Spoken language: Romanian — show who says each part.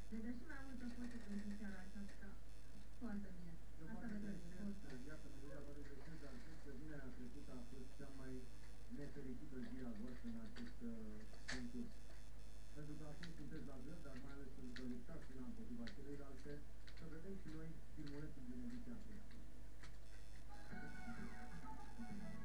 Speaker 1: Ne dă și mai multă forță pentru seara aceasta. Foarte bine. Asta ne trebuie.
Speaker 2: Iată, Mădurea vă regresez, dar cred că vinerea trecută a fost cea mai nefericită zi a voastră în acest concurs. Pentru că acum sunteți la gând, dar mai ales pentru că luptați una împotriva celelalte, să vedem și noi filmulețul din ediția aceea.